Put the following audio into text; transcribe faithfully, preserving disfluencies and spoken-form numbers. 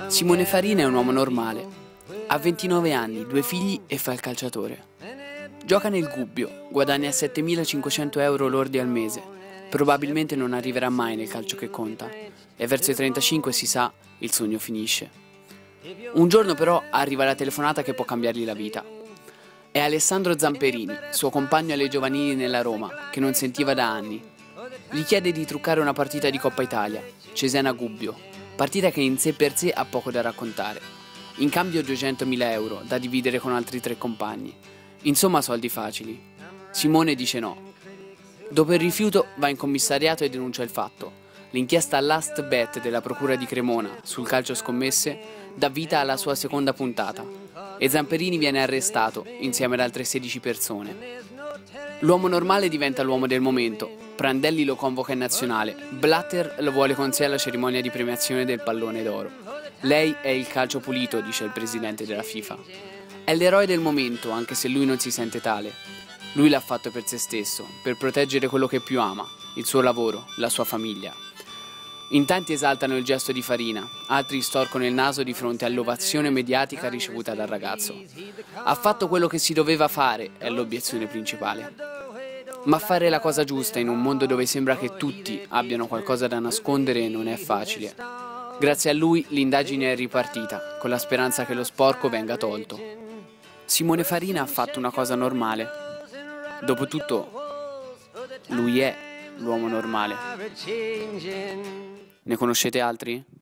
Simone Farina è un uomo normale. Ha ventinove anni, due figli e fa il calciatore. Gioca nel Gubbio, guadagna settemilacinquecento euro lordi al mese. Probabilmente non arriverà mai nel calcio che conta. E verso i trentacinque, si sa, il sogno finisce. Un giorno però arriva la telefonata che può cambiargli la vita. È Alessandro Zamperini, suo compagno alle giovanili nella Roma, che non sentiva da anni. Gli chiede di truccare una partita di Coppa Italia, Cesena-Gubbio, partita che in sé per sé ha poco da raccontare. In cambio duecentomila euro, da dividere con altri tre compagni. Insomma, soldi facili. Simone dice no. Dopo il rifiuto va in commissariato e denuncia il fatto. L'inchiesta Last Bet della Procura di Cremona sul calcio scommesse dà vita alla sua seconda puntata e Zamperini viene arrestato insieme ad altre sedici persone. L'uomo normale diventa l'uomo del momento. Prandelli lo convoca in nazionale. Blatter lo vuole con sé alla cerimonia di premiazione del pallone d'oro. Lei è il calcio pulito, dice il presidente della FIFA. È l'eroe del momento, anche se lui non si sente tale. Lui l'ha fatto per se stesso, per proteggere quello che più ama, il suo lavoro, la sua famiglia. In tanti esaltano il gesto di Farina, altri storcono il naso di fronte all'ovazione mediatica ricevuta dal ragazzo. Ha fatto quello che si doveva fare, è l'obiezione principale. Ma fare la cosa giusta in un mondo dove sembra che tutti abbiano qualcosa da nascondere non è facile. Grazie a lui l'indagine è ripartita, con la speranza che lo sporco venga tolto. Simone Farina ha fatto una cosa normale. Dopotutto, lui è l'uomo normale. Ne conoscete altri?